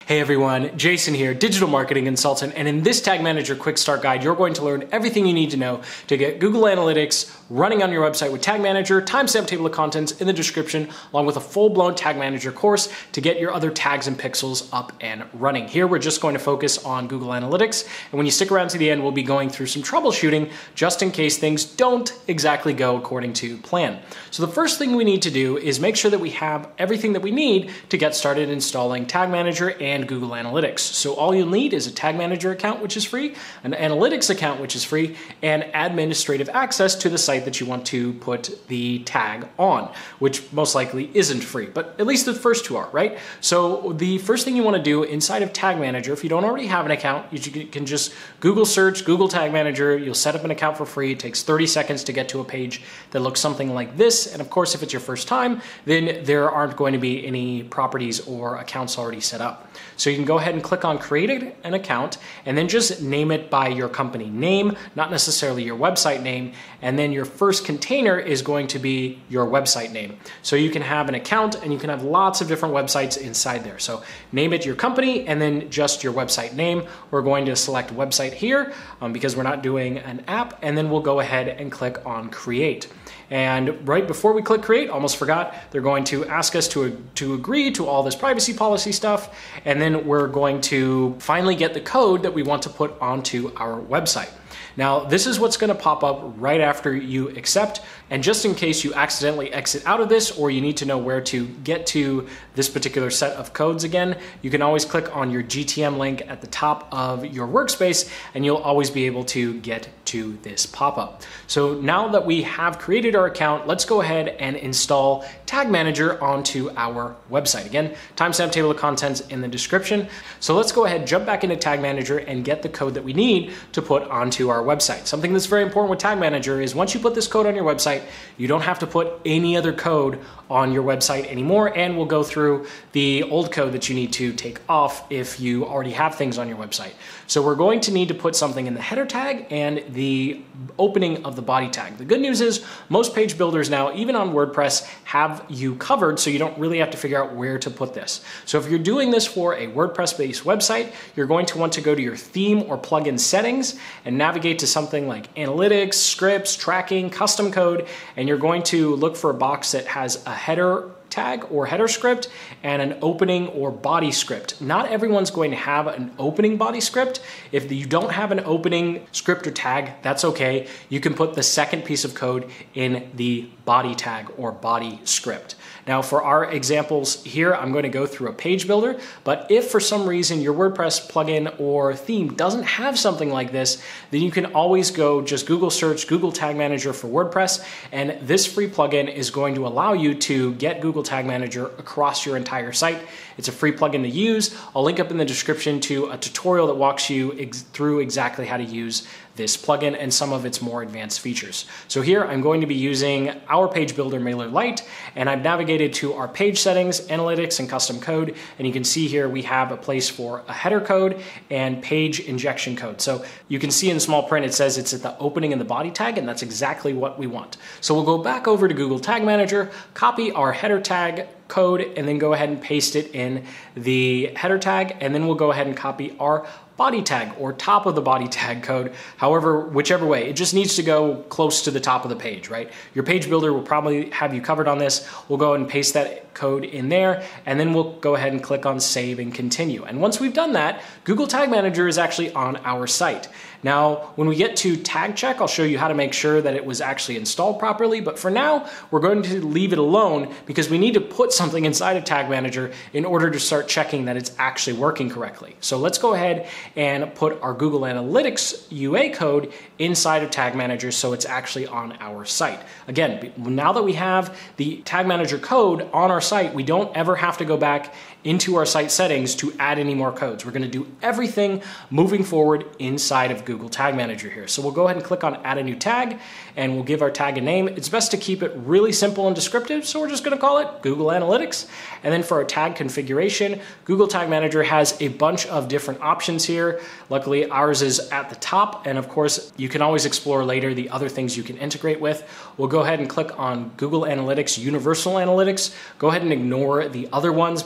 Hey everyone, Jason here, digital marketing consultant, and in this Tag Manager Quick Start Guide, you're going to learn everything you need to know to get Google Analytics running on your website with Tag Manager, timestamp table of contents in the description, along with a full-blown Tag Manager course to get your other tags and pixels up and running. Here, we're just going to focus on Google Analytics, and when you stick around to the end, we'll be going through some troubleshooting just in case things don't exactly go according to plan. So the first thing we need to do is make sure that we have everything that we need to get started installing Tag Manager and Google Analytics. So all you'll need is a Tag Manager account, which is free, an Analytics account, which is free, and administrative access to the site that you want to put the tag on, which most likely isn't free, but at least the first two are, right? So the first thing you want to do inside of Tag Manager, if you don't already have an account, you can just Google search Google Tag Manager. You'll set up an account for free. It takes 30 seconds to get to a page that looks something like this. And of course, if it's your first time, then there aren't going to be any properties or accounts already set up. So you can go ahead and click on create an account and then just name it by your company name, not necessarily your website name. And then your first container is going to be your website name. So you can have an account and you can have lots of different websites inside there. So name it your company and then just your website name. We're going to select website here because we're not doing an app, and then we'll go ahead and click on create. And right before we click create, almost forgot, they're going to ask us to agree to all this privacy policy stuff, and then we're going to finally get the code that we want to put onto our website. Now, this is what's going to pop up right after you accept. And just in case you accidentally exit out of this, or you need to know where to get to this particular set of codes again, you can always click on your GTM link at the top of your workspace, and you'll always be able to get to this pop-up. So now that we have created our account, let's go ahead and install Tag Manager onto our website. Again, timestamp table of contents in the description. So let's go ahead, jump back into Tag Manager and get the code that we need to put onto our website. Something that's very important with Tag Manager is once you put this code on your website, you don't have to put any other code on your website anymore, and we'll go through the old code that you need to take off if you already have things on your website. So we're going to need to put something in the header tag and the opening of the body tag. The good news is most page builders now, even on WordPress, have you covered, so you don't really have to figure out where to put this. So if you're doing this for a WordPress-based website, you're going to want to go to your theme or plugin settings and navigate to something like analytics, scripts, tracking, custom code, and you're going to look for a box that has a header tag or header script and an opening or body script. Not everyone's going to have an opening body script. If you don't have an opening script or tag, that's okay. You can put the second piece of code in the body tag or body script. Now for our examples here, I'm going to go through a page builder, but if for some reason your WordPress plugin or theme doesn't have something like this, then you can always go just Google search Google Tag Manager for WordPress, and this free plugin is going to allow you to get Google Tag Manager across your entire site. It's a free plugin to use. I'll link up in the description to a tutorial that walks you through exactly how to use this plugin and some of its more advanced features. So here I'm going to be using our page builder MailerLite, and I've navigated to our page settings, analytics, and custom code, and you can see here we have a place for a header code and page injection code. So you can see in small print it says it's at the opening and the body tag, and that's exactly what we want. So we'll go back over to Google Tag Manager, copy our header tag code, and then go ahead and paste it in the header tag, and then we'll go ahead and copy our body tag or top of the body tag code. However, whichever way, it just needs to go close to the top of the page, right? Your page builder will probably have you covered on this. We'll go ahead and paste that code in there, and then we'll go ahead and click on save and continue. And once we've done that, Google Tag Manager is actually on our site. Now, when we get to tag check, I'll show you how to make sure that it was actually installed properly, but for now, we're going to leave it alone because we need to put something inside of Tag Manager in order to start checking that it's actually working correctly. So let's go ahead and put our Google Analytics UA code inside of Tag Manager so it's actually on our site. Again, now that we have the Tag Manager code on our site, we don't ever have to go back into our site settings to add any more codes. We're going to do everything moving forward inside of Google Tag Manager here. So we'll go ahead and click on add a new tag, and we'll give our tag a name. It's best to keep it really simple and descriptive, so we're just going to call it Google Analytics. And then for our tag configuration, Google Tag Manager has a bunch of different options here. Luckily, ours is at the top, and of course, you can always explore later the other things you can integrate with. We'll go ahead and click on Google Analytics Universal Analytics. Go ahead and ignore the other ones because those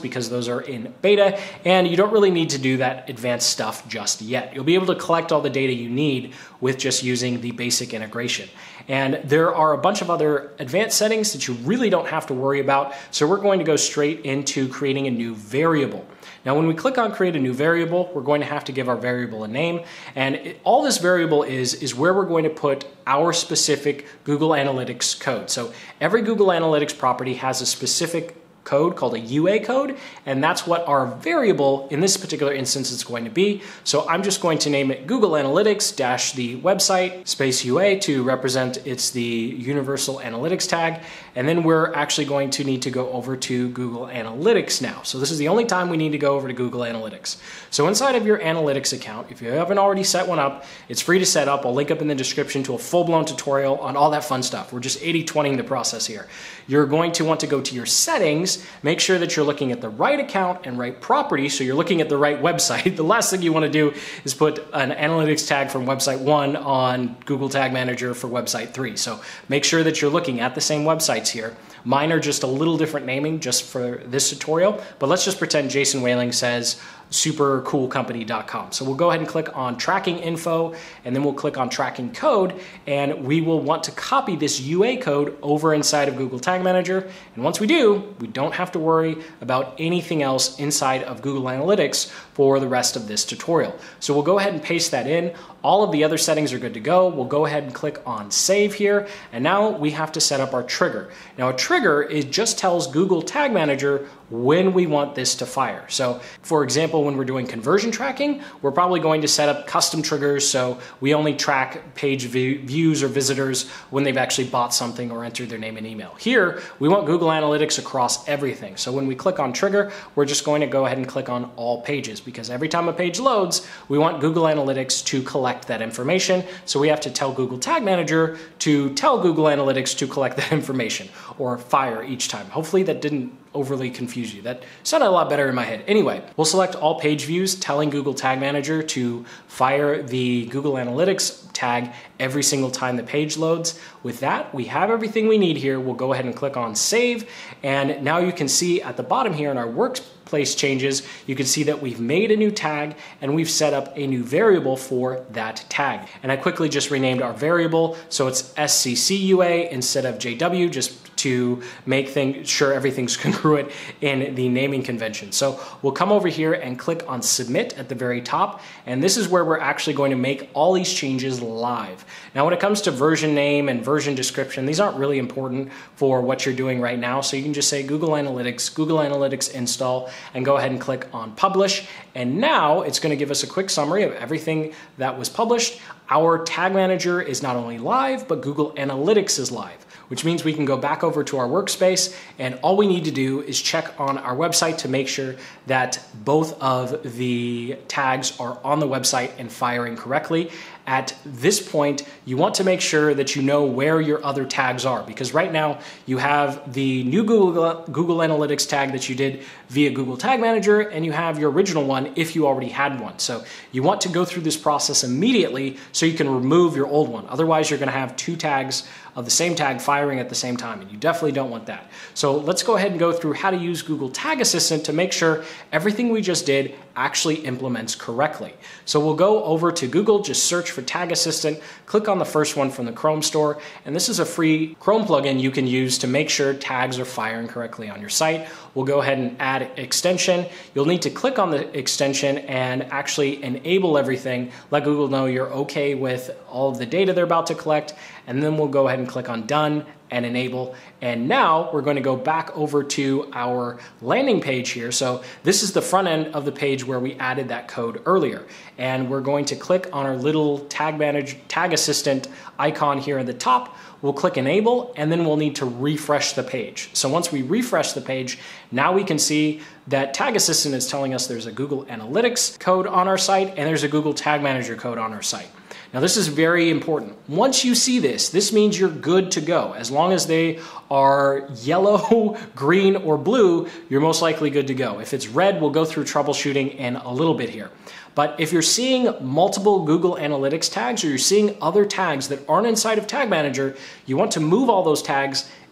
are in beta, and you don't really need to do that advanced stuff just yet. You'll be able to collect all the data you need with just using the basic integration. And there are a bunch of other advanced settings that you really don't have to worry about. So we're going to go straight into creating a new variable. Now, when we click on create a new variable, we're going to have to give our variable a name. And all this variable is where we're going to put our specific Google Analytics code. So every Google Analytics property has a specific code called a UA code, and that's what our variable in this particular instance is going to be. So I'm just going to name it Google Analytics dash the website space UA to represent it's the universal analytics tag. And then we're actually going to need to go over to Google Analytics now. So this is the only time we need to go over to Google Analytics. So inside of your analytics account, if you haven't already set one up, it's free to set up. I'll link up in the description to a full-blown tutorial on all that fun stuff. We're just 80-20ing the process here. You're going to want to go to your settings, make sure that you're looking at the right account and right property, so you're looking at the right website. The last thing you want to do is put an analytics tag from website 1 on Google Tag Manager for website 3. So make sure that you're looking at the same websites here. Mine are just a little different naming just for this tutorial, but let's just pretend Jason Whaling says supercoolcompany.com. So we'll go ahead and click on tracking info, and then we'll click on tracking code, and we will want to copy this UA code over inside of Google Tag Manager. And once we do, we don't have to worry about anything else inside of Google Analytics for the rest of this tutorial. So we'll go ahead and paste that in. All of the other settings are good to go. We'll go ahead and click on save here. And now we have to set up our trigger. Now a trigger, it just tells Google Tag Manager when we want this to fire. So for example, when we're doing conversion tracking, we're probably going to set up custom triggers so we only track page views or visitors when they've actually bought something or entered their name and email. Here, we want Google Analytics across everything. So when we click on trigger, we're just going to go ahead and click on all pages, because every time a page loads, we want Google Analytics to collect that information. So we have to tell Google Tag Manager to tell Google Analytics to collect that information or fire each time. Hopefully that didn't overly confuse you. That sounded a lot better in my head. Anyway, we'll select all page views, telling Google Tag Manager to fire the Google Analytics tag every single time the page loads. With that, we have everything we need here. We'll go ahead and click on save. And now you can see at the bottom here in our workplace changes, you can see that we've made a new tag and we've set up a new variable for that tag. And I quickly just renamed our variable so it's SCCUA instead of JW, just to make sure everything's congruent in the naming convention. So we'll come over here and click on submit at the very top, and this is where we're actually going to make all these changes live. Now when it comes to version name and version description, these aren't really important for what you're doing right now, so you can just say Google Analytics install, and go ahead and click on publish. And now it's going to give us a quick summary of everything that was published. Our tag manager is not only live, but Google Analytics is live, which means we can go back over to our workspace, and all we need to do is check on our website to make sure that both of the tags are on the website and firing correctly. At this point, you want to make sure that you know where your other tags are, because right now you have the new Google Analytics tag that you did via Google Tag Manager, and you have your original one if you already had one. So you want to go through this process immediately so you can remove your old one. Otherwise, you're going to have two tags of the same tag firing at the same time, and you definitely don't want that. So let's go ahead and go through how to use Google Tag Assistant to make sure everything we just did actually implements correctly. So we'll go over to Google, just search for Tag Assistant, click on the first one from the Chrome store, and this is a free Chrome plugin you can use to make sure tags are firing correctly on your site. We'll go ahead and add extension. You'll need to click on the extension and actually enable everything, let Google know you're okay with all of the data they're about to collect, and then we'll go ahead and click on done and enable. And now we're going to go back over to our landing page here. So this is the front end of the page where we added that code earlier. And we're going to click on our little Tag Assistant icon here at the top. We'll click enable, and then we'll need to refresh the page. So once we refresh the page, now we can see that Tag Assistant is telling us there's a Google Analytics code on our site and there's a Google Tag Manager code on our site. Now this is very important. Once you see this means you're good to go. As long as they are yellow, green, or blue, you're most likely good to go. If it's red, we'll go through troubleshooting in a little bit here. But if you're seeing multiple Google Analytics tags, or you're seeing other tags that aren't inside of Tag Manager, you want to move all those tags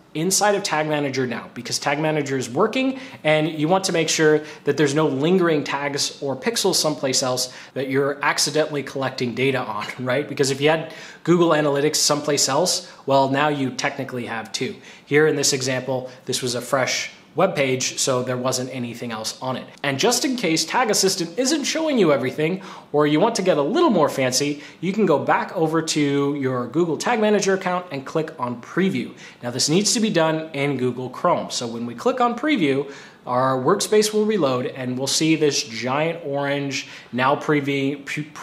inside of Tag Manager now, because Tag Manager is working and you want to make sure that there's no lingering tags or pixels someplace else that you're accidentally collecting data on, right? Because if you had Google Analytics someplace else, well, now you technically have two. Here in this example, this was a fresh web page, so there wasn't anything else on it. And just in case Tag Assistant isn't showing you everything, or you want to get a little more fancy, you can go back over to your Google Tag Manager account and click on Preview. Now this needs to be done in Google Chrome. So when we click on Preview, our workspace will reload and we'll see this giant orange now previewing,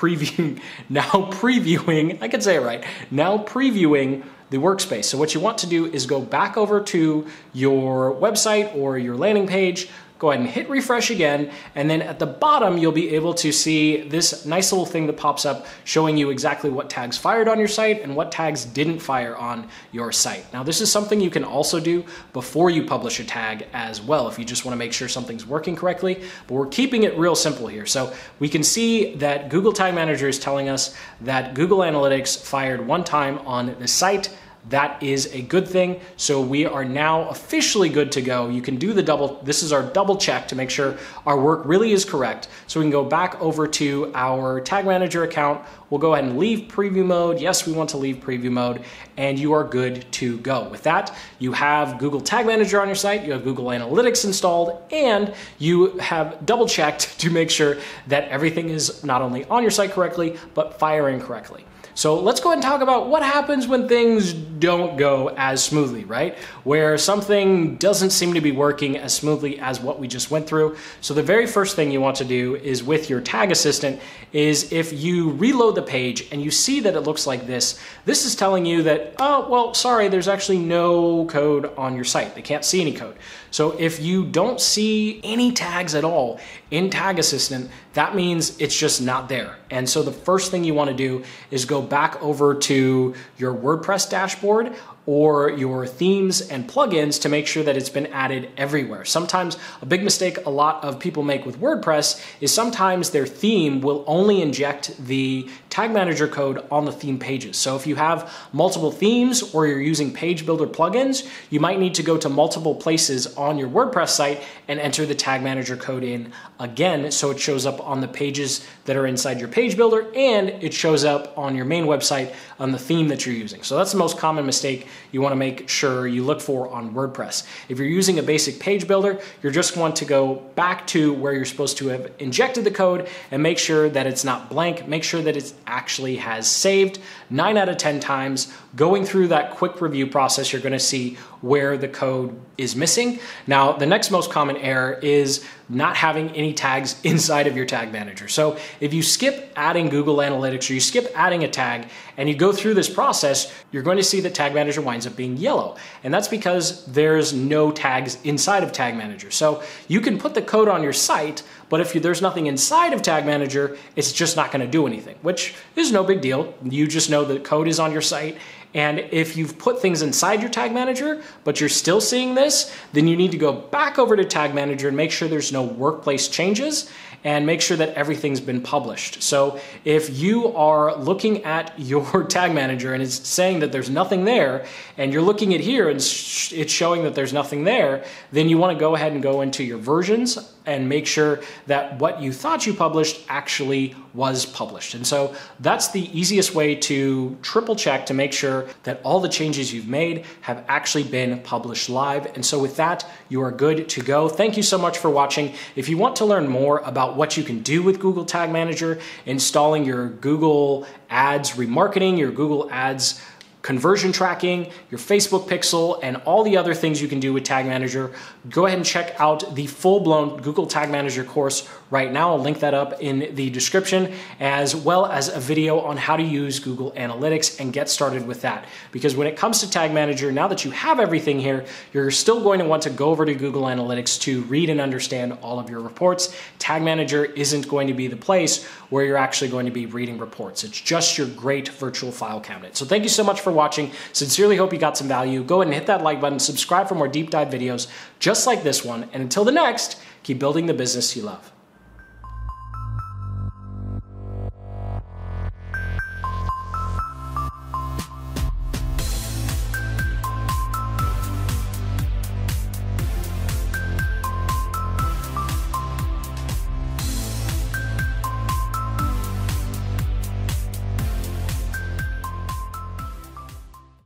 I can say it right, now previewing the workspace. So what you want to do is go back over to your website or your landing page, go ahead and hit refresh again, and then at the bottom you'll be able to see this nice little thing that pops up showing you exactly what tags fired on your site and what tags didn't fire on your site. Now this is something you can also do before you publish a tag as well if you just want to make sure something's working correctly, but we're keeping it real simple here. So we can see that Google Tag Manager is telling us that Google Analytics fired one time on the site. That is a good thing. So we are now officially good to go. You can do the this is our double check to make sure our work really is correct. So we can go back over to our Tag Manager account. We'll go ahead and leave preview mode. Yes, we want to leave preview mode, and you are good to go. With that, you have Google Tag Manager on your site, you have Google Analytics installed, and you have double checked to make sure that everything is not only on your site correctly, but firing correctly. So let's go ahead and talk about what happens when things don't go as smoothly, right? Where something doesn't seem to be working as smoothly as what we just went through. So the very first thing you want to do is with your Tag Assistant is if you reload the page and you see that it looks like this is telling you that, oh, well, sorry, there's actually no code on your site. They can't see any code. So if you don't see any tags at all in Tag Assistant, that means it's just not there. And so the first thing you want to do is go back over to your WordPress dashboard or your themes and plugins to make sure that it's been added everywhere. Sometimes a big mistake a lot of people make with WordPress is sometimes their theme will only inject the Tag Manager code on the theme pages. So if you have multiple themes or you're using page builder plugins, you might need to go to multiple places on your WordPress site and enter the Tag Manager code in again so it shows up on the pages that are inside your page builder and it shows up on your main website on the theme that you're using. So that's the most common mistake you want to make sure you look for on WordPress. If you're using a basic page builder, you're just want to go back to where you're supposed to have injected the code and make sure that it's not blank. Make sure that it actually has saved. 9 out of 10 times, going through that quick review process, you're going to see where the code is missing. Now, the next most common error is not having any tags inside of your Tag Manager. So if you skip adding Google Analytics or you skip adding a tag and you go through this process, you're going to see that Tag Manager winds up being yellow. And that's because there's no tags inside of Tag Manager. So you can put the code on your site, but if there's nothing inside of Tag Manager, it's just not going to do anything, which is no big deal. You just know the code is on your site. And if you've put things inside your Tag Manager, but you're still seeing this, then you need to go back over to Tag Manager and make sure there's no workplace changes and make sure that everything's been published. So if you are looking at your Tag Manager and it's saying that there's nothing there, and you're looking at here and it's showing that there's nothing there, then you want to go ahead and go into your versions and make sure that what you thought you published actually was published. And so that's the easiest way to triple check to make sure that all the changes you've made have actually been published live. And so with that, you are good to go. Thank you so much for watching. If you want to learn more about what you can do with Google Tag Manager, installing your Google Ads remarketing, your Google Ads conversion tracking, your Facebook pixel, and all the other things you can do with Tag Manager, go ahead and check out the full-blown Google Tag Manager course right now. I'll link that up in the description, as well as a video on how to use Google Analytics and get started with that. Because when it comes to Tag Manager, now that you have everything here, you're still going to want to go over to Google Analytics to read and understand all of your reports. Tag Manager isn't going to be the place where you're actually going to be reading reports. It's just your great virtual file cabinet. So thank you so much for watching. Sincerely hope you got some value. Go ahead and hit that like button, subscribe for more deep dive videos just like this one, and until the next, keep building the business you love.